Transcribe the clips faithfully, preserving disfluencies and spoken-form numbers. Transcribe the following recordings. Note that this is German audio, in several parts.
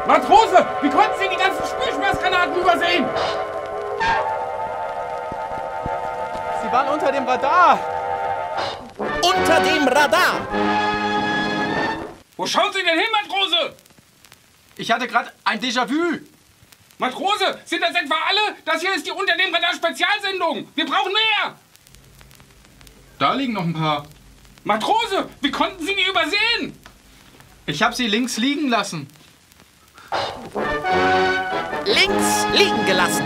Matrose, wie konnten Sie die ganzen Spielschmerzgranaten übersehen? Sie waren unter dem Radar. Unter dem Radar! Wo schauen Sie denn hin, Matrose? Ich hatte gerade ein Déjà-vu. Matrose, sind das etwa alle? Das hier ist die Unter dem Radar Spezialsendung. Wir brauchen mehr. Da liegen noch ein paar. Matrose, wie konnten Sie die übersehen? Ich habe sie links liegen lassen. Links liegen gelassen.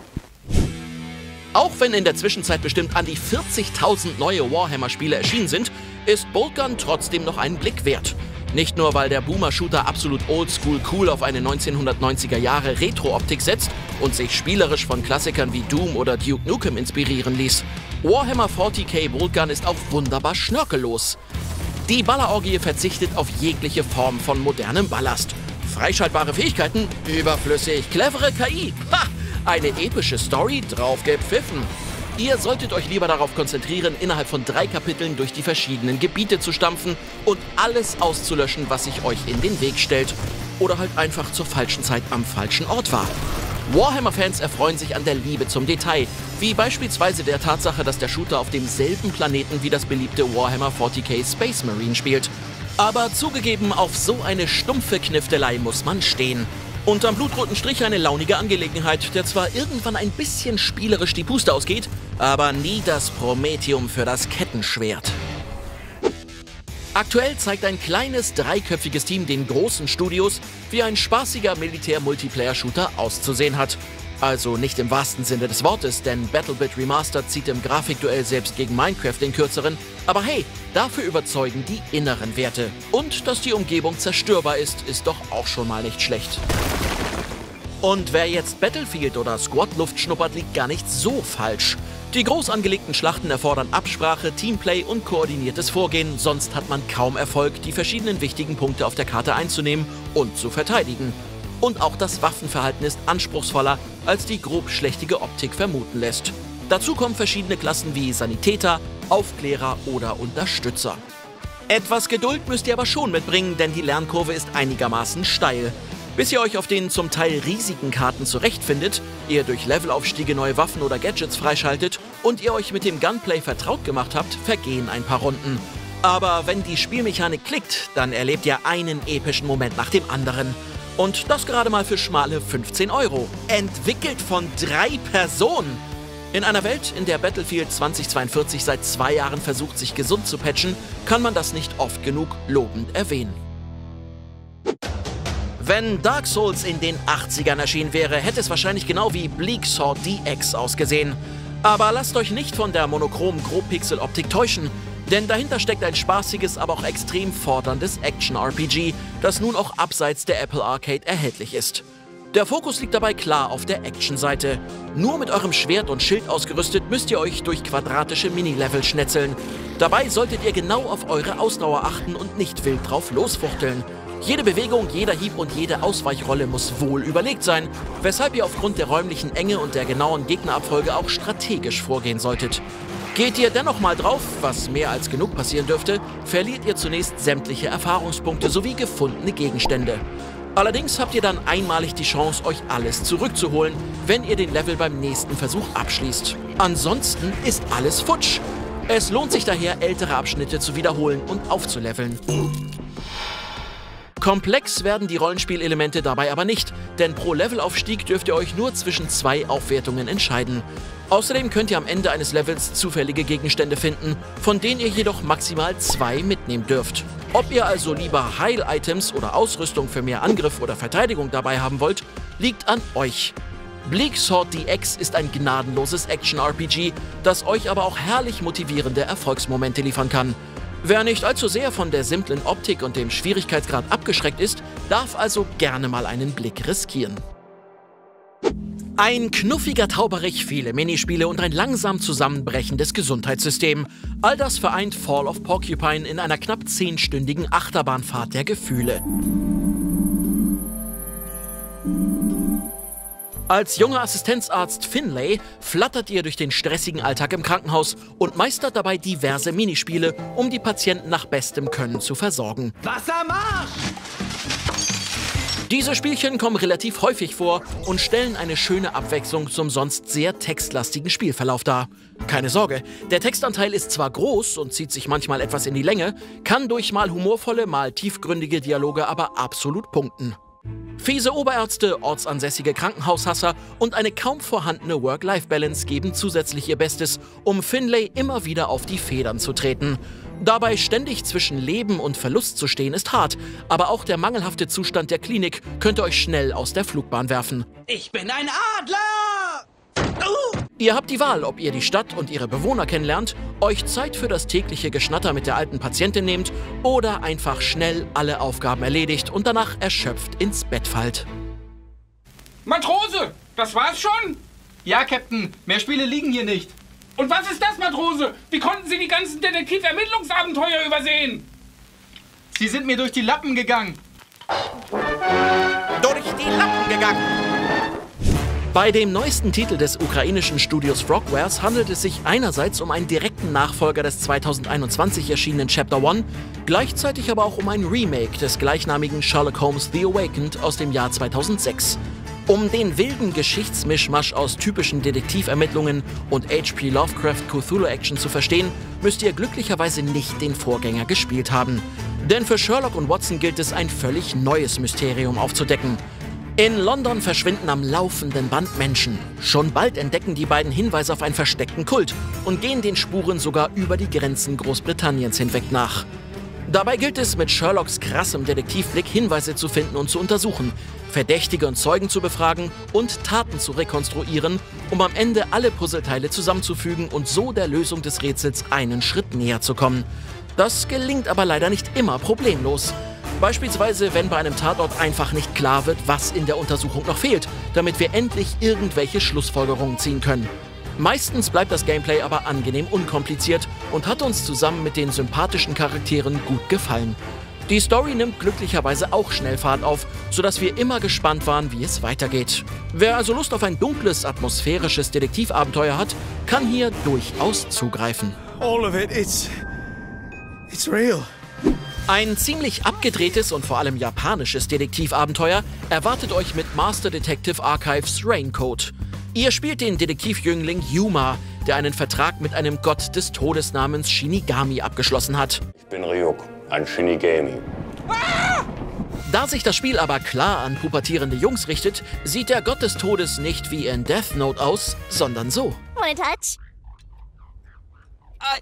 Auch wenn in der Zwischenzeit bestimmt an die vierzigtausend neue Warhammer-Spiele erschienen sind, ist Boltgun trotzdem noch einen Blick wert. Nicht nur, weil der Boomer-Shooter absolut oldschool cool auf eine neunzehnhundertneunziger Jahre Retro-Optik setzt und sich spielerisch von Klassikern wie Doom oder Duke Nukem inspirieren ließ. Warhammer vierzig K Boltgun ist auch wunderbar schnörkellos. Die Ballerorgie verzichtet auf jegliche Form von modernem Ballast. Freischaltbare Fähigkeiten, überflüssig, clevere K I. Ha! Eine epische Story, drauf gepfiffen. Ihr solltet euch lieber darauf konzentrieren, innerhalb von drei Kapiteln durch die verschiedenen Gebiete zu stampfen und alles auszulöschen, was sich euch in den Weg stellt. Oder halt einfach zur falschen Zeit am falschen Ort war. Warhammer-Fans erfreuen sich an der Liebe zum Detail, wie beispielsweise der Tatsache, dass der Shooter auf demselben Planeten wie das beliebte Warhammer vierzig K Space Marine spielt. Aber zugegeben, auf so eine stumpfe Kniftelei muss man stehen. Unterm blutroten Strich eine launige Angelegenheit, der zwar irgendwann ein bisschen spielerisch die Puste ausgeht, aber nie das Prometheum für das Kettenschwert. Aktuell zeigt ein kleines, dreiköpfiges Team den großen Studios, wie ein spaßiger Militär-Multiplayer-Shooter auszusehen hat. Also nicht im wahrsten Sinne des Wortes, denn BattleBit Remastered zieht im Grafikduell selbst gegen Minecraft den kürzeren. Aber hey, dafür überzeugen die inneren Werte. Und dass die Umgebung zerstörbar ist, ist doch auch schon mal nicht schlecht. Und wer jetzt Battlefield oder Squad-Luft schnuppert, liegt gar nicht so falsch. Die groß angelegten Schlachten erfordern Absprache, Teamplay und koordiniertes Vorgehen, sonst hat man kaum Erfolg, die verschiedenen wichtigen Punkte auf der Karte einzunehmen und zu verteidigen. Und auch das Waffenverhalten ist anspruchsvoller, als die grob schlechtige Optik vermuten lässt. Dazu kommen verschiedene Klassen wie Sanitäter, Aufklärer oder Unterstützer. Etwas Geduld müsst ihr aber schon mitbringen, denn die Lernkurve ist einigermaßen steil. Bis ihr euch auf den zum Teil riesigen Karten zurechtfindet, ihr durch Levelaufstiege neue Waffen oder Gadgets freischaltet und ihr euch mit dem Gunplay vertraut gemacht habt, vergehen ein paar Runden. Aber wenn die Spielmechanik klickt, dann erlebt ihr einen epischen Moment nach dem anderen. Und das gerade mal für schmale fünfzehn Euro. Entwickelt von drei Personen. In einer Welt, in der Battlefield zweitausendzweiundvierzig seit zwei Jahren versucht, sich gesund zu patchen, kann man das nicht oft genug lobend erwähnen. Wenn Dark Souls in den achtzigern erschienen wäre, hätte es wahrscheinlich genau wie Bleak Sword D X ausgesehen. Aber lasst euch nicht von der monochromen Grobpixel-Optik täuschen, denn dahinter steckt ein spaßiges, aber auch extrem forderndes Action-R P G, das nun auch abseits der Apple Arcade erhältlich ist. Der Fokus liegt dabei klar auf der Action-Seite. Nur mit eurem Schwert und Schild ausgerüstet müsst ihr euch durch quadratische Minilevel schnetzeln. Dabei solltet ihr genau auf eure Ausdauer achten und nicht wild drauf losfuchteln. Jede Bewegung, jeder Hieb und jede Ausweichrolle muss wohl überlegt sein, weshalb ihr aufgrund der räumlichen Enge und der genauen Gegnerabfolge auch strategisch vorgehen solltet. Geht ihr dennoch mal drauf, was mehr als genug passieren dürfte, verliert ihr zunächst sämtliche Erfahrungspunkte sowie gefundene Gegenstände. Allerdings habt ihr dann einmalig die Chance, euch alles zurückzuholen, wenn ihr den Level beim nächsten Versuch abschließt. Ansonsten ist alles futsch. Es lohnt sich daher, ältere Abschnitte zu wiederholen und aufzuleveln. Komplex werden die Rollenspielelemente dabei aber nicht, denn pro Levelaufstieg dürft ihr euch nur zwischen zwei Aufwertungen entscheiden. Außerdem könnt ihr am Ende eines Levels zufällige Gegenstände finden, von denen ihr jedoch maximal zwei mitnehmen dürft. Ob ihr also lieber Heil-Items oder Ausrüstung für mehr Angriff oder Verteidigung dabei haben wollt, liegt an euch. Bleak Sword D X ist ein gnadenloses Action-R P G, das euch aber auch herrlich motivierende Erfolgsmomente liefern kann. Wer nicht allzu sehr von der simplen Optik und dem Schwierigkeitsgrad abgeschreckt ist, darf also gerne mal einen Blick riskieren. Ein knuffiger Tauberich, viele Minispiele und ein langsam zusammenbrechendes Gesundheitssystem. All das vereint Fall of Porcupine in einer knapp zehnstündigen Achterbahnfahrt der Gefühle. Als junger Assistenzarzt Finlay flattert ihr durch den stressigen Alltag im Krankenhaus und meistert dabei diverse Minispiele, um die Patienten nach bestem Können zu versorgen. Wassermarsch! Diese Spielchen kommen relativ häufig vor und stellen eine schöne Abwechslung zum sonst sehr textlastigen Spielverlauf dar. Keine Sorge, der Textanteil ist zwar groß und zieht sich manchmal etwas in die Länge, kann durch mal humorvolle, mal tiefgründige Dialoge aber absolut punkten. Fiese Oberärzte, ortsansässige Krankenhaushasser und eine kaum vorhandene Work-Life-Balance geben zusätzlich ihr Bestes, um Finlay immer wieder auf die Federn zu treten. Dabei ständig zwischen Leben und Verlust zu stehen ist hart, aber auch der mangelhafte Zustand der Klinik könnte euch schnell aus der Flugbahn werfen. Ich bin ein Adler! Uh! Ihr habt die Wahl, ob ihr die Stadt und ihre Bewohner kennenlernt, euch Zeit für das tägliche Geschnatter mit der alten Patientin nehmt oder einfach schnell alle Aufgaben erledigt und danach erschöpft ins Bett fallt. Matrose, das war's schon? Ja, Captain, mehr Spiele liegen hier nicht. Und was ist das, Matrose? Wie konnten Sie die ganzen Detektiv-Ermittlungsabenteuer übersehen? Sie sind mir durch die Lappen gegangen. Durch die Lappen gegangen! Bei dem neuesten Titel des ukrainischen Studios Frogwares handelt es sich einerseits um einen direkten Nachfolger des zweitausendeinundzwanzig erschienenen Chapter eins, gleichzeitig aber auch um ein Remake des gleichnamigen Sherlock Holmes The Awakened aus dem Jahr zweitausendsechs. Um den wilden Geschichtsmischmasch aus typischen Detektivermittlungen und H P Lovecraft Cthulhu-Action zu verstehen, müsst ihr glücklicherweise nicht den Vorgänger gespielt haben. Denn für Sherlock und Watson gilt es, ein völlig neues Mysterium aufzudecken. In London verschwinden am laufenden Band Menschen. Schon bald entdecken die beiden Hinweise auf einen versteckten Kult und gehen den Spuren sogar über die Grenzen Großbritanniens hinweg nach. Dabei gilt es, mit Sherlocks krassem Detektivblick Hinweise zu finden und zu untersuchen, Verdächtige und Zeugen zu befragen und Taten zu rekonstruieren, um am Ende alle Puzzleteile zusammenzufügen und so der Lösung des Rätsels einen Schritt näher zu kommen. Das gelingt aber leider nicht immer problemlos. Beispielsweise, wenn bei einem Tatort einfach nicht klar wird, was in der Untersuchung noch fehlt, damit wir endlich irgendwelche Schlussfolgerungen ziehen können. Meistens bleibt das Gameplay aber angenehm unkompliziert und hat uns zusammen mit den sympathischen Charakteren gut gefallen. Die Story nimmt glücklicherweise auch schnell Fahrt auf, sodass wir immer gespannt waren, wie es weitergeht. Wer also Lust auf ein dunkles, atmosphärisches Detektivabenteuer hat, kann hier durchaus zugreifen. All of it, it's... it's real. Ein ziemlich abgedrehtes und vor allem japanisches Detektivabenteuer erwartet euch mit Master Detective Archives Raincoat. Ihr spielt den Detektivjüngling Yuma, der einen Vertrag mit einem Gott des Todes namens Shinigami abgeschlossen hat. Ich bin Ryuk, ein Shinigami. Ah! Da sich das Spiel aber klar an pubertierende Jungs richtet, sieht der Gott des Todes nicht wie in Death Note aus, sondern so. Wanna touch? I,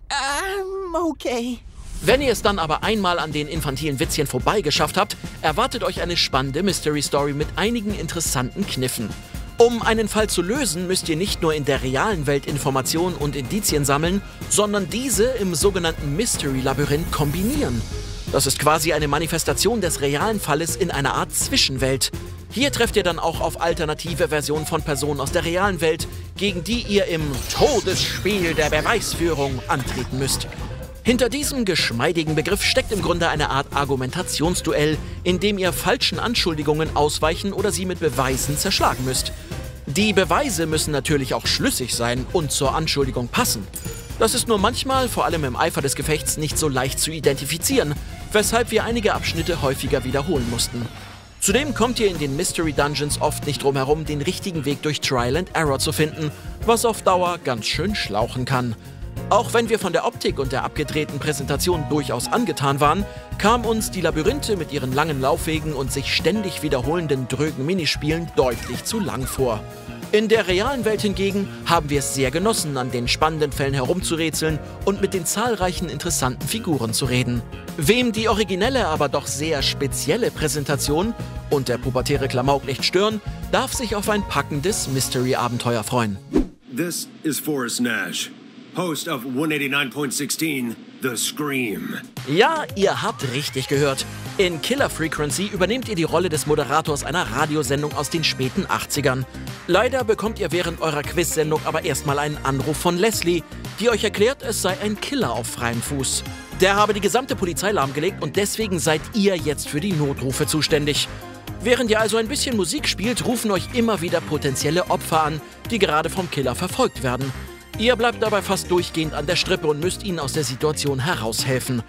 I'm okay. Wenn ihr es dann aber einmal an den infantilen Witzchen vorbeigeschafft habt, erwartet euch eine spannende Mystery-Story mit einigen interessanten Kniffen. Um einen Fall zu lösen, müsst ihr nicht nur in der realen Welt Informationen und Indizien sammeln, sondern diese im sogenannten Mystery-Labyrinth kombinieren. Das ist quasi eine Manifestation des realen Falles in einer Art Zwischenwelt. Hier trefft ihr dann auch auf alternative Versionen von Personen aus der realen Welt, gegen die ihr im Todesspiel der Beweisführung antreten müsst. Hinter diesem geschmeidigen Begriff steckt im Grunde eine Art Argumentationsduell, in dem ihr falschen Anschuldigungen ausweichen oder sie mit Beweisen zerschlagen müsst. Die Beweise müssen natürlich auch schlüssig sein und zur Anschuldigung passen. Das ist nur manchmal, vor allem im Eifer des Gefechts, nicht so leicht zu identifizieren, weshalb wir einige Abschnitte häufiger wiederholen mussten. Zudem kommt ihr in den Mystery Dungeons oft nicht drum herum, den richtigen Weg durch Trial and Error zu finden, was auf Dauer ganz schön schlauchen kann. Auch wenn wir von der Optik und der abgedrehten Präsentation durchaus angetan waren, kamen uns die Labyrinthe mit ihren langen Laufwegen und sich ständig wiederholenden drögen Minispielen deutlich zu lang vor. In der realen Welt hingegen haben wir es sehr genossen, an den spannenden Fällen herumzurätseln und mit den zahlreichen interessanten Figuren zu reden. Wem die originelle, aber doch sehr spezielle Präsentation und der pubertäre Klamauk nicht stören, darf sich auf ein packendes Mystery-Abenteuer freuen. This is Forrest Nash, host of one eighty-nine point one six, The Scream. Ja, ihr habt richtig gehört. In Killer Frequency übernehmt ihr die Rolle des Moderators einer Radiosendung aus den späten achtzigern. Leider bekommt ihr während eurer Quiz-Sendung aber erstmal einen Anruf von Leslie, die euch erklärt, es sei ein Killer auf freiem Fuß. Der habe die gesamte Polizei lahmgelegt und deswegen seid ihr jetzt für die Notrufe zuständig. Während ihr also ein bisschen Musik spielt, rufen euch immer wieder potenzielle Opfer an, die gerade vom Killer verfolgt werden. Ihr bleibt dabei fast durchgehend an der Strippe und müsst ihnen aus der Situation heraushelfen.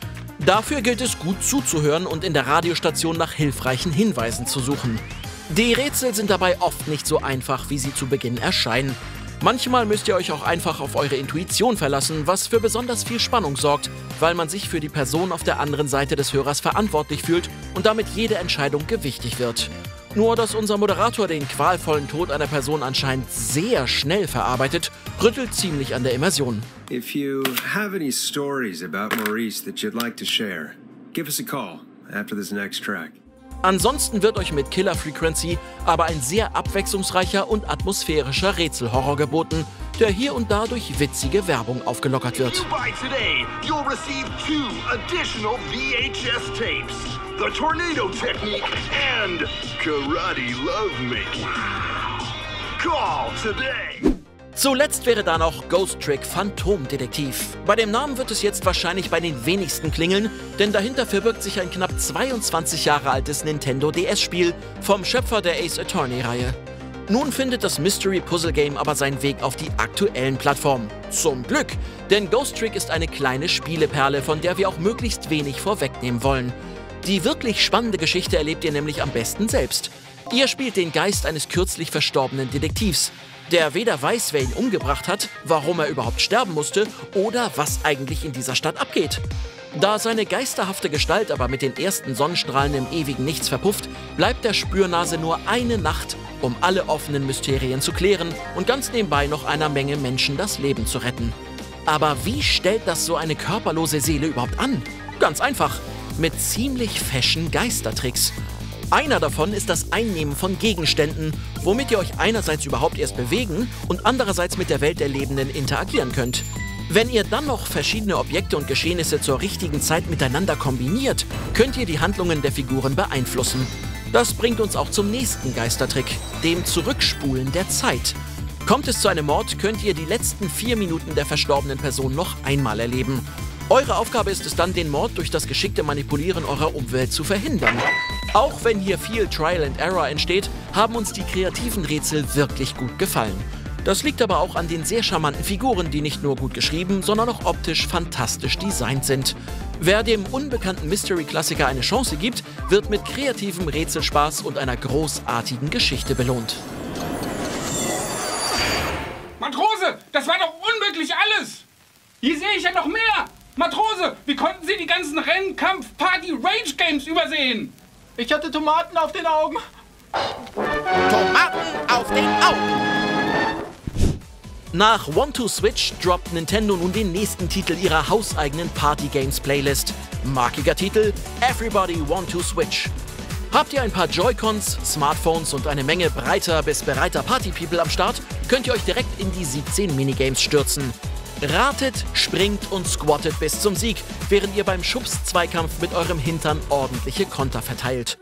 Dafür gilt es gut zuzuhören und in der Radiostation nach hilfreichen Hinweisen zu suchen. Die Rätsel sind dabei oft nicht so einfach, wie sie zu Beginn erscheinen. Manchmal müsst ihr euch auch einfach auf eure Intuition verlassen, was für besonders viel Spannung sorgt, weil man sich für die Person auf der anderen Seite des Hörers verantwortlich fühlt und damit jede Entscheidung gewichtig wird. Nur dass unser Moderator den qualvollen Tod einer Person anscheinend sehr schnell verarbeitet, rüttelt ziemlich an der Immersion. If you have any stories about Maurice that you'd like to share, give us a call after this next track. Ansonsten wird euch mit Killer Frequency aber ein sehr abwechslungsreicher und atmosphärischer Rätselhorror geboten, der hier und da durch witzige Werbung aufgelockert wird. By today, you'll receive two additional V H S tapes, the Tornado Technique and Karate Lovemaking. Call today. Zuletzt wäre da noch Ghost Trick Phantomdetektiv. Bei dem Namen wird es jetzt wahrscheinlich bei den wenigsten klingeln, denn dahinter verbirgt sich ein knapp zweiundzwanzig Jahre altes Nintendo D S-Spiel vom Schöpfer der Ace Attorney-Reihe. Nun findet das Mystery-Puzzle-Game aber seinen Weg auf die aktuellen Plattformen. Zum Glück, denn Ghost Trick ist eine kleine Spieleperle, von der wir auch möglichst wenig vorwegnehmen wollen. Die wirklich spannende Geschichte erlebt ihr nämlich am besten selbst. Ihr spielt den Geist eines kürzlich verstorbenen Detektivs, der weder weiß, wer ihn umgebracht hat, warum er überhaupt sterben musste oder was eigentlich in dieser Stadt abgeht. Da seine geisterhafte Gestalt aber mit den ersten Sonnenstrahlen im ewigen Nichts verpufft, bleibt der Spürnase nur eine Nacht, um alle offenen Mysterien zu klären und ganz nebenbei noch einer Menge Menschen das Leben zu retten. Aber wie stellt das so eine körperlose Seele überhaupt an? Ganz einfach, mit ziemlich fashion Geistertricks. Einer davon ist das Einnehmen von Gegenständen, womit ihr euch einerseits überhaupt erst bewegen und andererseits mit der Welt der Lebenden interagieren könnt. Wenn ihr dann noch verschiedene Objekte und Geschehnisse zur richtigen Zeit miteinander kombiniert, könnt ihr die Handlungen der Figuren beeinflussen. Das bringt uns auch zum nächsten Geistertrick, dem Zurückspulen der Zeit. Kommt es zu einem Mord, könnt ihr die letzten vier Minuten der verstorbenen Person noch einmal erleben. Eure Aufgabe ist es dann, den Mord durch das geschickte Manipulieren eurer Umwelt zu verhindern. Auch wenn hier viel Trial and Error entsteht, haben uns die kreativen Rätsel wirklich gut gefallen. Das liegt aber auch an den sehr charmanten Figuren, die nicht nur gut geschrieben, sondern auch optisch fantastisch designt sind. Wer dem unbekannten Mystery-Klassiker eine Chance gibt, wird mit kreativem Rätselspaß und einer großartigen Geschichte belohnt. Matrose, das war doch unmöglich alles! Hier sehe ich ja noch mehr! Matrose, wie konnten Sie die ganzen Rennen, Kampf, Party, Rage-Games übersehen? Ich hatte Tomaten auf den Augen. Tomaten auf den Augen! Nach One to Switch droppt Nintendo nun den nächsten Titel ihrer hauseigenen Party-Games-Playlist. Markiger Titel: Everybody Want to Switch. Habt ihr ein paar Joy-Cons, Smartphones und eine Menge breiter bis bereiter Party-People am Start, könnt ihr euch direkt in die siebzehn Minigames stürzen. Ratet, springt und squattet bis zum Sieg, während ihr beim Schubs-Zweikampf mit eurem Hintern ordentliche Konter verteilt.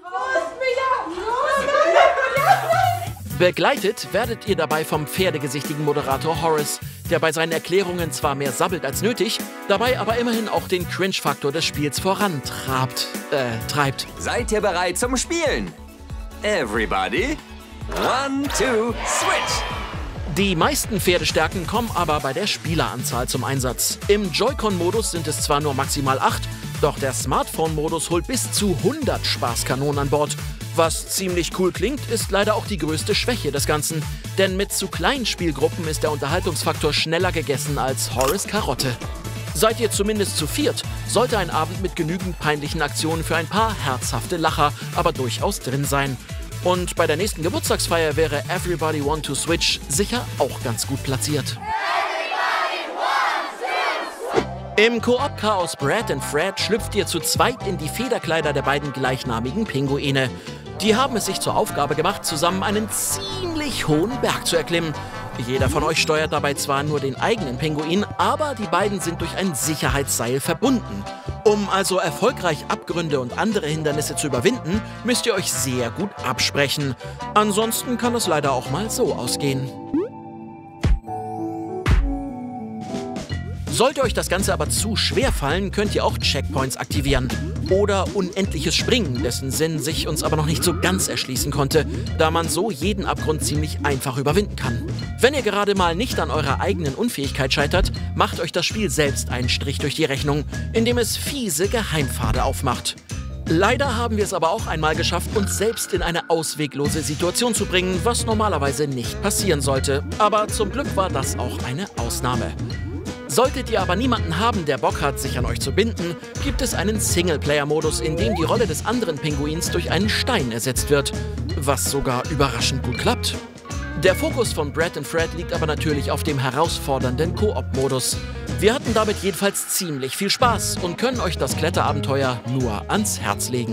Begleitet werdet ihr dabei vom pferdegesichtigen Moderator Horace, der bei seinen Erklärungen zwar mehr sabbelt als nötig, dabei aber immerhin auch den Cringe-Faktor des Spiels vorantrabt, äh, treibt. Seid ihr bereit zum Spielen? Everybody, one, two, switch! Die meisten Pferdestärken kommen aber bei der Spieleranzahl zum Einsatz. Im Joy-Con-Modus sind es zwar nur maximal acht, doch der Smartphone-Modus holt bis zu hundert Spaßkanonen an Bord. Was ziemlich cool klingt, ist leider auch die größte Schwäche des Ganzen. Denn mit zu kleinen Spielgruppen ist der Unterhaltungsfaktor schneller gegessen als Horace Karotte. Seid ihr zumindest zu viert, sollte ein Abend mit genügend peinlichen Aktionen für ein paar herzhafte Lacher aber durchaus drin sein. Und bei der nächsten Geburtstagsfeier wäre Everybody Want to Switch sicher auch ganz gut platziert. Im Koop-Chaos Brad and Fred schlüpft ihr zu zweit in die Federkleider der beiden gleichnamigen Pinguine. Die haben es sich zur Aufgabe gemacht, zusammen einen ziemlich hohen Berg zu erklimmen. Jeder von euch steuert dabei zwar nur den eigenen Pinguin, aber die beiden sind durch ein Sicherheitsseil verbunden. Um also erfolgreich Abgründe und andere Hindernisse zu überwinden, müsst ihr euch sehr gut absprechen. Ansonsten kann es leider auch mal so ausgehen. Sollte euch das Ganze aber zu schwer fallen, könnt ihr auch Checkpoints aktivieren. Oder unendliches Springen, dessen Sinn sich uns aber noch nicht so ganz erschließen konnte, da man so jeden Abgrund ziemlich einfach überwinden kann. Wenn ihr gerade mal nicht an eurer eigenen Unfähigkeit scheitert, macht euch das Spiel selbst einen Strich durch die Rechnung, indem es fiese Geheimpfade aufmacht. Leider haben wir es aber auch einmal geschafft, uns selbst in eine ausweglose Situation zu bringen, was normalerweise nicht passieren sollte. Aber zum Glück war das auch eine Ausnahme. Solltet ihr aber niemanden haben, der Bock hat, sich an euch zu binden, gibt es einen Singleplayer-Modus, in dem die Rolle des anderen Pinguins durch einen Stein ersetzt wird, was sogar überraschend gut klappt. Der Fokus von Brad und Fred liegt aber natürlich auf dem herausfordernden Koop-Modus. Wir hatten damit jedenfalls ziemlich viel Spaß und können euch das Kletterabenteuer nur ans Herz legen.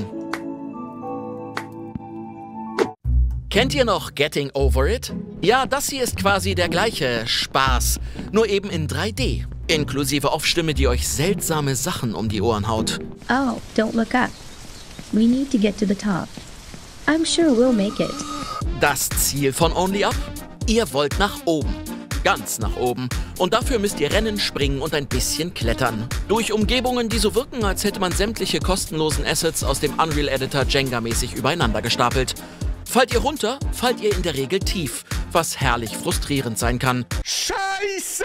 Kennt ihr noch Getting Over It? Ja, das hier ist quasi der gleiche Spaß, nur eben in drei D. Inklusive Off-Stimme, die euch seltsame Sachen um die Ohren haut. Oh, don't look up. We need to get to the top. I'm sure we'll make it. Das Ziel von Only Up? Ihr wollt nach oben. Ganz nach oben. Und dafür müsst ihr rennen, springen und ein bisschen klettern. Durch Umgebungen, die so wirken, als hätte man sämtliche kostenlosen Assets aus dem Unreal Editor Jenga-mäßig übereinander gestapelt. Fallt ihr runter, fallt ihr in der Regel tief, was herrlich frustrierend sein kann. Scheiße!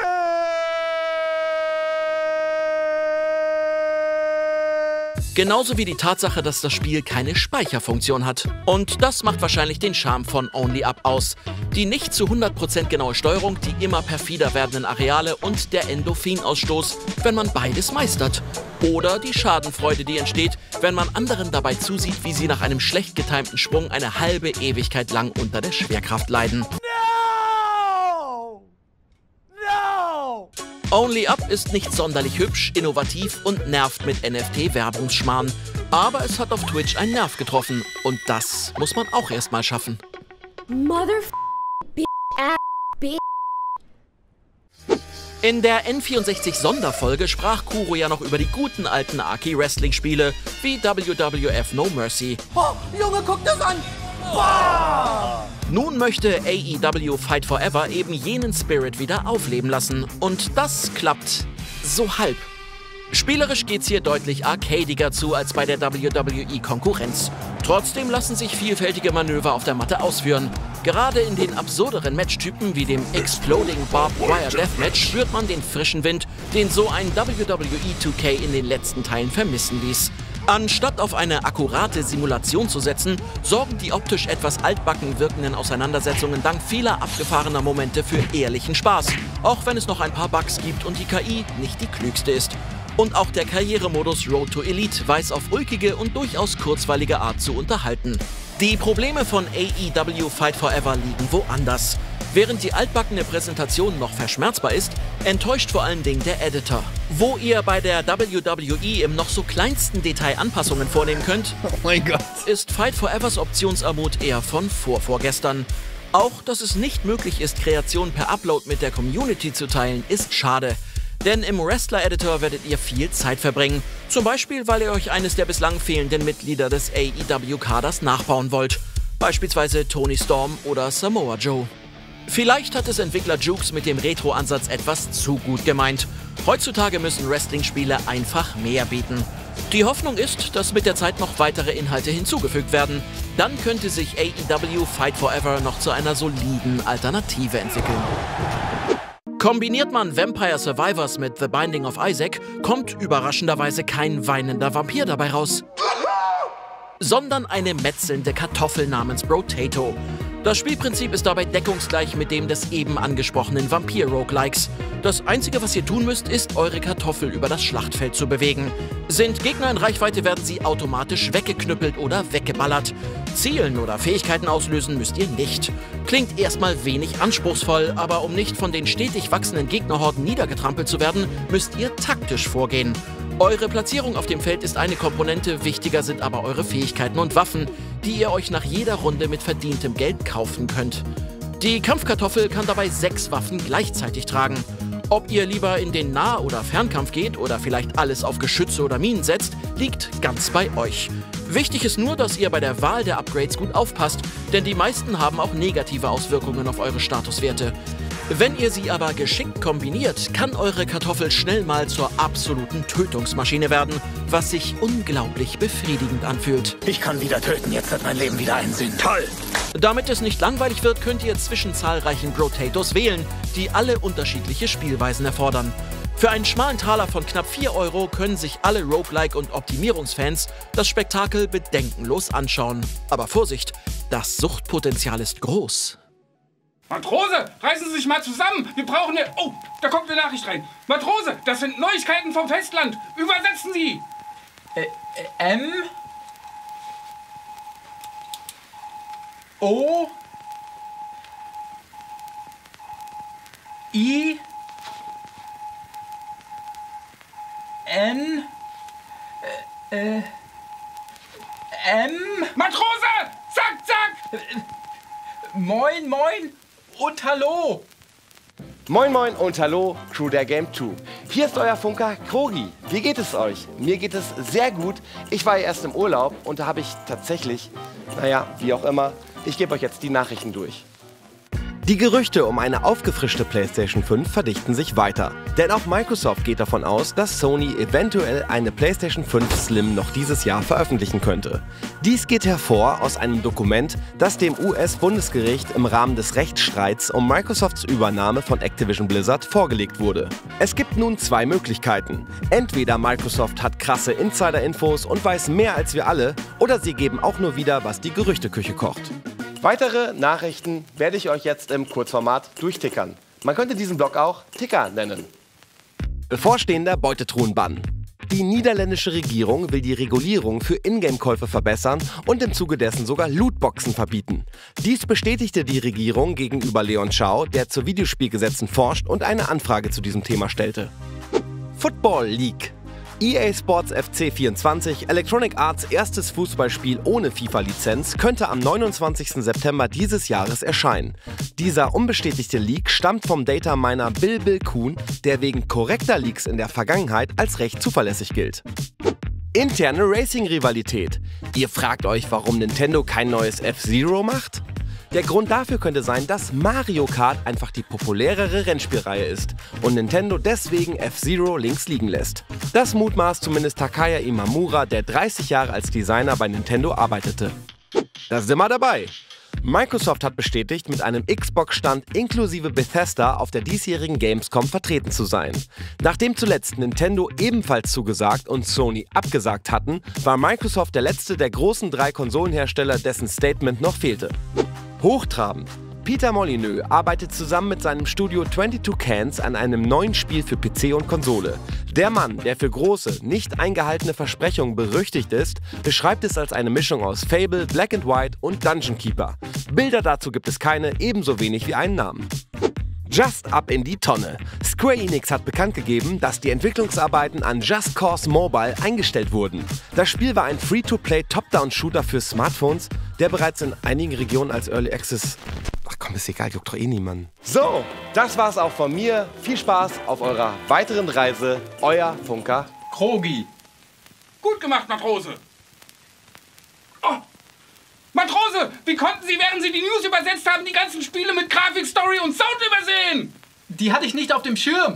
Genauso wie die Tatsache, dass das Spiel keine Speicherfunktion hat. Und das macht wahrscheinlich den Charme von Only Up aus. Die nicht zu hundert Prozent genaue Steuerung, die immer perfider werdenden Areale und der Endorphinausstoß, wenn man beides meistert. Oder die Schadenfreude, die entsteht, wenn man anderen dabei zusieht, wie sie nach einem schlecht getimten Sprung eine halbe Ewigkeit lang unter der Schwerkraft leiden. No! No! Only Up ist nicht sonderlich hübsch, innovativ und nervt mit N F T-Werbungsschmarrn. Aber es hat auf Twitch einen Nerv getroffen. Und das muss man auch erstmal schaffen. Mother b ass b. In der N vierundsechzig Sonderfolge sprach Kuro ja noch über die guten alten Arcade-Wrestling-Spiele wie W W F No Mercy. Oh, Junge, guck das an! Wow! Nun möchte A E W Fight Forever eben jenen Spirit wieder aufleben lassen. Und das klappt so halb. Spielerisch geht's hier deutlich arcadiger zu als bei der W W E-Konkurrenz. Trotzdem lassen sich vielfältige Manöver auf der Matte ausführen. Gerade in den absurderen Matchtypen wie dem Exploding Barbed Wire Deathmatch spürt man den frischen Wind, den so ein W W E zwei K in den letzten Teilen vermissen ließ. Anstatt auf eine akkurate Simulation zu setzen, sorgen die optisch etwas altbacken wirkenden Auseinandersetzungen dank vieler abgefahrener Momente für ehrlichen Spaß, auch wenn es noch ein paar Bugs gibt und die K I nicht die klügste ist. Und auch der Karrieremodus Road to Elite weiß auf ulkige und durchaus kurzweilige Art zu unterhalten. Die Probleme von A E W Fight Forever liegen woanders. Während die altbackene Präsentation noch verschmerzbar ist, enttäuscht vor allen Dingen der Editor. Wo ihr bei der W W E im noch so kleinsten Detail Anpassungen vornehmen könnt, oh mein Gott, ist Fight Forevers Optionsarmut eher von vorvorgestern. Auch, dass es nicht möglich ist, Kreationen per Upload mit der Community zu teilen, ist schade. Denn im Wrestler-Editor werdet ihr viel Zeit verbringen. Zum Beispiel, weil ihr euch eines der bislang fehlenden Mitglieder des A E W-Kaders nachbauen wollt. Beispielsweise Tony Storm oder Samoa Joe. Vielleicht hat es Entwickler Jukes mit dem Retro-Ansatz etwas zu gut gemeint. Heutzutage müssen Wrestling-Spiele einfach mehr bieten. Die Hoffnung ist, dass mit der Zeit noch weitere Inhalte hinzugefügt werden. Dann könnte sich A E W Fight Forever noch zu einer soliden Alternative entwickeln. Kombiniert man Vampire Survivors mit The Binding of Isaac, kommt überraschenderweise kein weinender Vampir dabei raus, sondern eine metzelnde Kartoffel namens Brotato. Das Spielprinzip ist dabei deckungsgleich mit dem des eben angesprochenen Vampir-Roguelikes. Das Einzige, was ihr tun müsst, ist, eure Kartoffel über das Schlachtfeld zu bewegen. Sind Gegner in Reichweite, werden sie automatisch weggeknüppelt oder weggeballert. Zielen oder Fähigkeiten auslösen müsst ihr nicht. Klingt erstmal wenig anspruchsvoll, aber um nicht von den stetig wachsenden Gegnerhorden niedergetrampelt zu werden, müsst ihr taktisch vorgehen. Eure Platzierung auf dem Feld ist eine Komponente, wichtiger sind aber eure Fähigkeiten und Waffen, die ihr euch nach jeder Runde mit verdientem Geld kaufen könnt. Die Kampfkartoffel kann dabei sechs Waffen gleichzeitig tragen. Ob ihr lieber in den Nah- oder Fernkampf geht oder vielleicht alles auf Geschütze oder Minen setzt, liegt ganz bei euch. Wichtig ist nur, dass ihr bei der Wahl der Upgrades gut aufpasst, denn die meisten haben auch negative Auswirkungen auf eure Statuswerte. Wenn ihr sie aber geschickt kombiniert, kann eure Kartoffel schnell mal zur absoluten Tötungsmaschine werden, was sich unglaublich befriedigend anfühlt. Ich kann wieder töten, jetzt hat mein Leben wieder einen Sinn. Toll! Damit es nicht langweilig wird, könnt ihr zwischen zahlreichen Grotatoes wählen, die alle unterschiedliche Spielweisen erfordern. Für einen schmalen Taler von knapp vier Euro können sich alle Roguelike- und Optimierungsfans das Spektakel bedenkenlos anschauen. Aber Vorsicht, das Suchtpotenzial ist groß. Matrose, reißen Sie sich mal zusammen. Wir brauchen eine... Oh, da kommt eine Nachricht rein. Matrose, das sind Neuigkeiten vom Festland. Übersetzen Sie. Äh, äh, M... O... I... N... Äh... äh M... Matrose! Zack, zack! Moin, moin und hallo! Moin moin und hallo, Crew der Game zwei. Hier ist euer Funker Krogi. Wie geht es euch? Mir geht es sehr gut. Ich war ja erst im Urlaub und da habe ich tatsächlich, naja, wie auch immer, ich gebe euch jetzt die Nachrichten durch. Die Gerüchte um eine aufgefrischte PlayStation fünf verdichten sich weiter. Denn auch Microsoft geht davon aus, dass Sony eventuell eine PlayStation fünf Slim noch dieses Jahr veröffentlichen könnte. Dies geht hervor aus einem Dokument, das dem U S-Bundesgericht im Rahmen des Rechtsstreits um Microsofts Übernahme von Activision Blizzard vorgelegt wurde. Es gibt nun zwei Möglichkeiten. Entweder Microsoft hat krasse Insider-Infos und weiß mehr als wir alle, oder sie geben auch nur wieder, was die Gerüchteküche kocht. Weitere Nachrichten werde ich euch jetzt im Kurzformat durchtickern. Man könnte diesen Blog auch Ticker nennen. Bevorstehender Beutetruhenbann. Die niederländische Regierung will die Regulierung für Ingame-Käufe verbessern und im Zuge dessen sogar Lootboxen verbieten. Dies bestätigte die Regierung gegenüber Leon Chao, der zu Videospielgesetzen forscht und eine Anfrage zu diesem Thema stellte. Football League. E A Sports F C vierundzwanzig, Electronic Arts erstes Fußballspiel ohne FIFA-Lizenz, könnte am neunundzwanzigsten September dieses Jahres erscheinen. Dieser unbestätigte Leak stammt vom Dataminer Bill Bill Kuhn, der wegen korrekter Leaks in der Vergangenheit als recht zuverlässig gilt. Interne Racing-Rivalität. Ihr fragt euch, warum Nintendo kein neues F-Zero macht? Der Grund dafür könnte sein, dass Mario Kart einfach die populärere Rennspielreihe ist und Nintendo deswegen F-Zero links liegen lässt. Das mutmaßt zumindest Takaya Imamura, der dreißig Jahre als Designer bei Nintendo arbeitete. Da sind wir dabei. Microsoft hat bestätigt, mit einem Xbox-Stand inklusive Bethesda auf der diesjährigen Gamescom vertreten zu sein. Nachdem zuletzt Nintendo ebenfalls zugesagt und Sony abgesagt hatten, war Microsoft der letzte der großen drei Konsolenhersteller, dessen Statement noch fehlte. Hochtrabend. Peter Molyneux arbeitet zusammen mit seinem Studio zweiundzwanzig Cans an einem neuen Spiel für P C und Konsole. Der Mann, der für große, nicht eingehaltene Versprechungen berüchtigt ist, beschreibt es als eine Mischung aus Fable, Black and White und Dungeon Keeper. Bilder dazu gibt es keine, ebenso wenig wie einen Namen. Just Up in die Tonne. Square Enix hat bekannt gegeben, dass die Entwicklungsarbeiten an Just Cause Mobile eingestellt wurden. Das Spiel war ein Free-to-Play Top-Down-Shooter für Smartphones, der bereits in einigen Regionen als Early Access... Ach komm, ist egal, juckt doch eh niemanden. So, das war's auch von mir. Viel Spaß auf eurer weiteren Reise. Euer Funker Krogi. Gut gemacht, Matrose. Oh. Matrose, wie konnten Sie, während Sie die News übersetzt haben, die ganzen Spiele mit Grafik, Story und Sound übersehen? Die hatte ich nicht auf dem Schirm.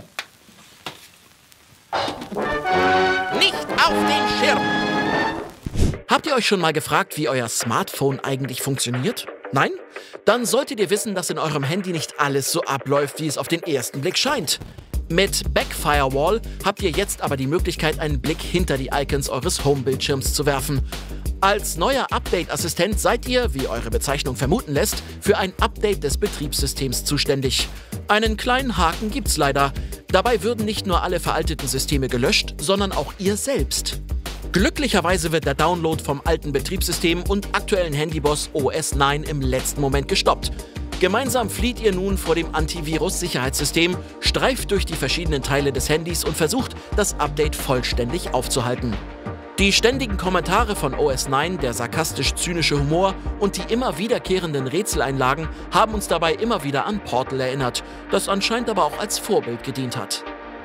Nicht auf den Schirm! Habt ihr euch schon mal gefragt, wie euer Smartphone eigentlich funktioniert? Nein? Dann solltet ihr wissen, dass in eurem Handy nicht alles so abläuft, wie es auf den ersten Blick scheint. Mit Backfirewall habt ihr jetzt aber die Möglichkeit, einen Blick hinter die Icons eures Home-Bildschirms zu werfen. Als neuer Update-Assistent seid ihr, wie eure Bezeichnung vermuten lässt, für ein Update des Betriebssystems zuständig. Einen kleinen Haken gibt's leider. Dabei würden nicht nur alle veralteten Systeme gelöscht, sondern auch ihr selbst. Glücklicherweise wird der Download vom alten Betriebssystem und aktuellen Handyboss O S neun im letzten Moment gestoppt. Gemeinsam flieht ihr nun vor dem Antivirus-Sicherheitssystem, streift durch die verschiedenen Teile des Handys und versucht, das Update vollständig aufzuhalten. Die ständigen Kommentare von O S neun, der sarkastisch-zynische Humor und die immer wiederkehrenden Rätseleinlagen haben uns dabei immer wieder an Portal erinnert, das anscheinend aber auch als Vorbild gedient hat.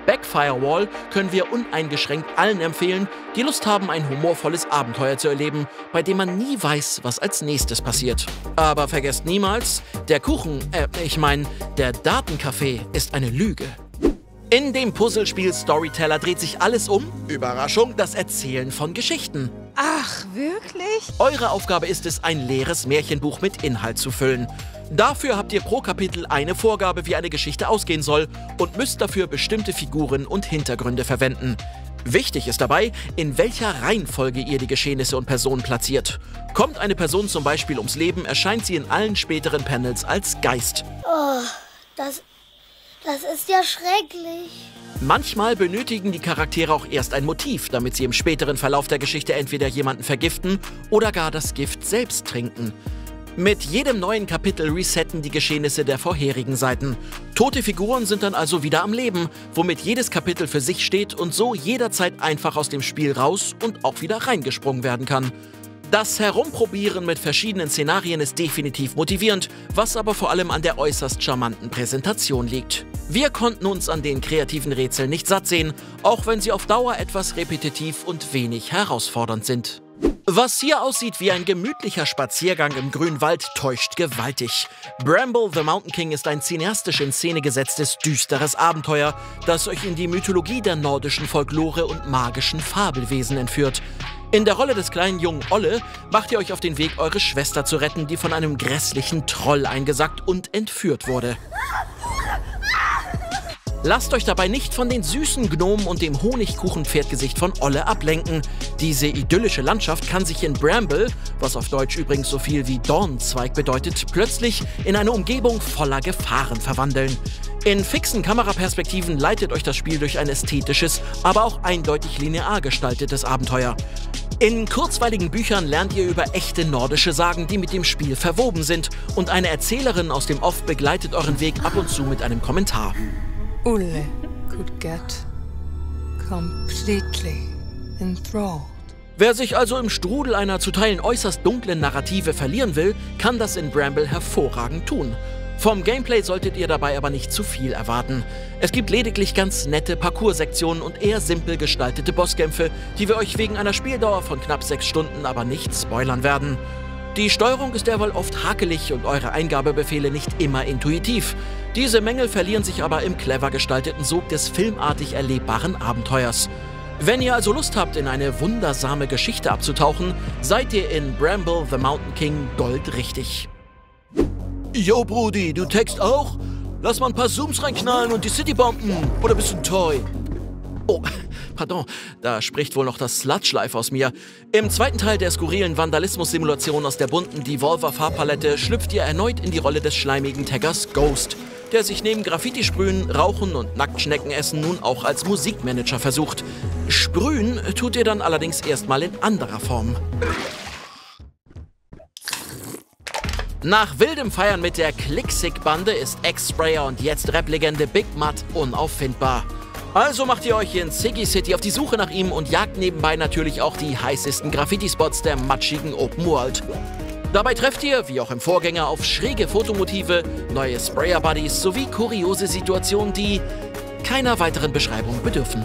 Backfirewall können wir uneingeschränkt allen empfehlen, die Lust haben, ein humorvolles Abenteuer zu erleben, bei dem man nie weiß, was als nächstes passiert. Aber vergesst niemals, der Kuchen, äh, ich meine, der Datencafé ist eine Lüge. In dem Puzzlespiel Storyteller dreht sich alles um, Überraschung, das Erzählen von Geschichten. Ach, wirklich? Eure Aufgabe ist es, ein leeres Märchenbuch mit Inhalt zu füllen. Dafür habt ihr pro Kapitel eine Vorgabe, wie eine Geschichte ausgehen soll und müsst dafür bestimmte Figuren und Hintergründe verwenden. Wichtig ist dabei, in welcher Reihenfolge ihr die Geschehnisse und Personen platziert. Kommt eine Person zum Beispiel ums Leben, erscheint sie in allen späteren Panels als Geist. Oh, das, das ist ja schrecklich. Manchmal benötigen die Charaktere auch erst ein Motiv, damit sie im späteren Verlauf der Geschichte entweder jemanden vergiften oder gar das Gift selbst trinken. Mit jedem neuen Kapitel resetten die Geschehnisse der vorherigen Seiten. Tote Figuren sind dann also wieder am Leben, womit jedes Kapitel für sich steht und so jederzeit einfach aus dem Spiel raus und auch wieder reingesprungen werden kann. Das Herumprobieren mit verschiedenen Szenarien ist definitiv motivierend, was aber vor allem an der äußerst charmanten Präsentation liegt. Wir konnten uns an den kreativen Rätseln nicht satt sehen, auch wenn sie auf Dauer etwas repetitiv und wenig herausfordernd sind. Was hier aussieht wie ein gemütlicher Spaziergang im grünen Wald, täuscht gewaltig. Bramble the Mountain King ist ein cineastisch in Szene gesetztes, düsteres Abenteuer, das euch in die Mythologie der nordischen Folklore und magischen Fabelwesen entführt. In der Rolle des kleinen jungen Olle macht ihr euch auf den Weg, eure Schwester zu retten, die von einem grässlichen Troll eingesackt und entführt wurde. Lasst euch dabei nicht von den süßen Gnomen und dem Honigkuchenpferdgesicht von Olle ablenken. Diese idyllische Landschaft kann sich in Bramble, was auf Deutsch übrigens so viel wie Dornenzweig bedeutet, plötzlich in eine Umgebung voller Gefahren verwandeln. In fixen Kameraperspektiven leitet euch das Spiel durch ein ästhetisches, aber auch eindeutig linear gestaltetes Abenteuer. In kurzweiligen Büchern lernt ihr über echte nordische Sagen, die mit dem Spiel verwoben sind, und eine Erzählerin aus dem Off begleitet euren Weg ab und zu mit einem Kommentar. Ulle could get completely enthralled. Wer sich also im Strudel einer zu Teilen äußerst dunklen Narrative verlieren will, kann das in Bramble hervorragend tun. Vom Gameplay solltet ihr dabei aber nicht zu viel erwarten. Es gibt lediglich ganz nette Parcours-Sektionen und eher simpel gestaltete Bosskämpfe, die wir euch wegen einer Spieldauer von knapp sechs Stunden aber nicht spoilern werden. Die Steuerung ist derweil oft hakelig und eure Eingabebefehle nicht immer intuitiv. Diese Mängel verlieren sich aber im clever gestalteten Sog des filmartig erlebbaren Abenteuers. Wenn ihr also Lust habt, in eine wundersame Geschichte abzutauchen, seid ihr in Bramble the Mountain King goldrichtig. Yo, Brudi, du text auch? Lass mal ein paar Zooms reinknallen und die City bomben. Oder bist du ein Toy? Oh, pardon, da spricht wohl noch das Sludge-Life aus mir. Im zweiten Teil der skurrilen Vandalismus-Simulation aus der bunten Devolver-Farbpalette schlüpft ihr erneut in die Rolle des schleimigen Taggers Ghost, der sich neben Graffiti-Sprühen, Rauchen und Nacktschneckenessen nun auch als Musikmanager versucht. Sprühen tut ihr dann allerdings erstmal in anderer Form. Nach wildem Feiern mit der Click-Sick-Bande ist Ex-Sprayer und jetzt Rap-Legende Big Mud unauffindbar. Also macht ihr euch in Siggy City auf die Suche nach ihm und jagt nebenbei natürlich auch die heißesten Graffiti-Spots der matschigen Open World. Dabei trefft ihr, wie auch im Vorgänger, auf schräge Fotomotive, neue Sprayer-Buddies sowie kuriose Situationen, die keiner weiteren Beschreibung bedürfen.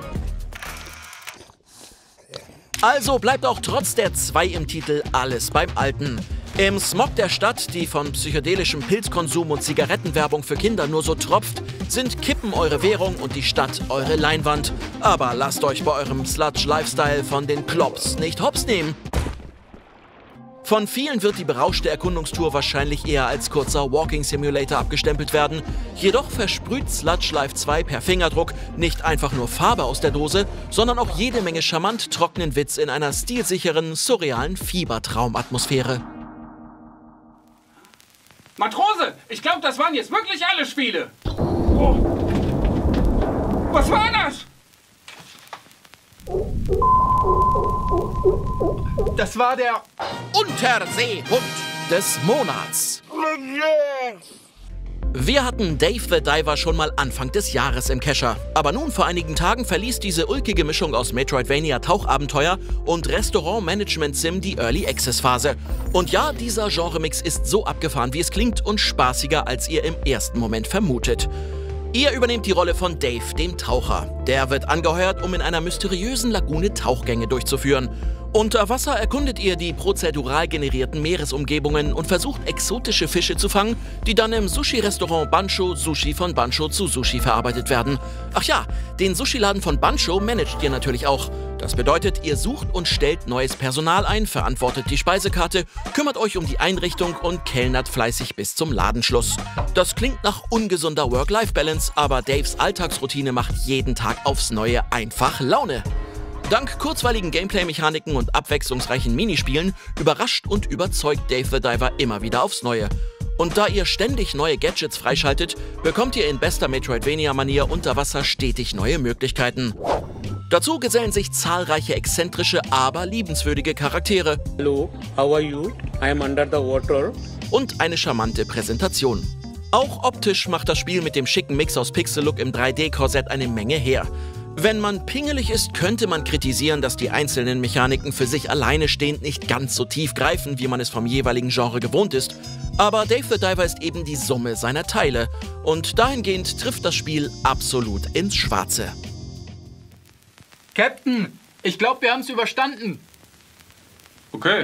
Also bleibt auch trotz der zwei im Titel alles beim Alten. Im Smog der Stadt, die von psychedelischem Pilzkonsum und Zigarettenwerbung für Kinder nur so tropft, sind Kippen eure Währung und die Stadt eure Leinwand. Aber lasst euch bei eurem Sludge-Lifestyle von den Klops nicht hops nehmen. Von vielen wird die berauschte Erkundungstour wahrscheinlich eher als kurzer Walking Simulator abgestempelt werden. Jedoch versprüht Sludge Life zwei per Fingerdruck nicht einfach nur Farbe aus der Dose, sondern auch jede Menge charmant trockenen Witz in einer stilsicheren, surrealen Fiebertraumatmosphäre. Matrose, ich glaube, das waren jetzt wirklich alle Spiele. Oh. Was war das? Das war der Unterseehund des Monats. Wir hatten Dave the Diver schon mal Anfang des Jahres im Kescher. Aber nun vor einigen Tagen verließ diese ulkige Mischung aus Metroidvania-Tauchabenteuer und Restaurant-Management-Sim die Early Access-Phase. Und ja, dieser Genremix ist so abgefahren, wie es klingt, und spaßiger, als ihr im ersten Moment vermutet. Ihr übernehmt die Rolle von Dave, dem Taucher. Der wird angeheuert, um in einer mysteriösen Lagune Tauchgänge durchzuführen. Unter Wasser erkundet ihr die prozedural generierten Meeresumgebungen und versucht, exotische Fische zu fangen, die dann im Sushi-Restaurant Bancho Sushi von Bancho zu Sushi verarbeitet werden. Ach ja, den Sushi-Laden von Bancho managt ihr natürlich auch. Das bedeutet, ihr sucht und stellt neues Personal ein, verantwortet die Speisekarte, kümmert euch um die Einrichtung und kellnert fleißig bis zum Ladenschluss. Das klingt nach ungesunder Work-Life-Balance, aber Daves Alltagsroutine macht jeden Tag aufs Neue einfach Laune. Dank kurzweiligen Gameplay-Mechaniken und abwechslungsreichen Minispielen überrascht und überzeugt Dave the Diver immer wieder aufs Neue. Und da ihr ständig neue Gadgets freischaltet, bekommt ihr in bester Metroidvania-Manier unter Wasser stetig neue Möglichkeiten. Dazu gesellen sich zahlreiche exzentrische, aber liebenswürdige Charaktere. Hello, how are you? I am under the water. Und eine charmante Präsentation. Auch optisch macht das Spiel mit dem schicken Mix aus Pixel-Look im drei D-Korsett eine Menge her. Wenn man pingelig ist, könnte man kritisieren, dass die einzelnen Mechaniken für sich alleine stehend nicht ganz so tief greifen, wie man es vom jeweiligen Genre gewohnt ist. Aber Dave the Diver ist eben die Summe seiner Teile. Und dahingehend trifft das Spiel absolut ins Schwarze. Captain, ich glaube, wir haben es überstanden. Okay.